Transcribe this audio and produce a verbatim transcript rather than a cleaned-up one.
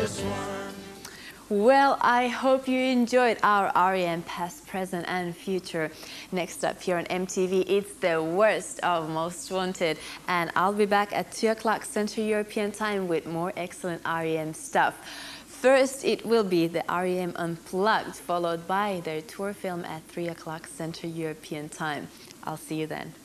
this one. Well, I hope you enjoyed our R E M past, present and future. Next up here on M T V, it's the worst of Most Wanted. And I'll be back at two o'clock Central European Time with more excellent R E M stuff. First, it will be the R E M Unplugged, followed by their tour film at three o'clock Central European Time. I'll see you then.